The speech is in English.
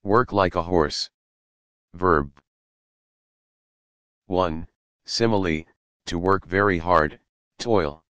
Work like a horse. Verb. 1. Simile, to work very hard, toil.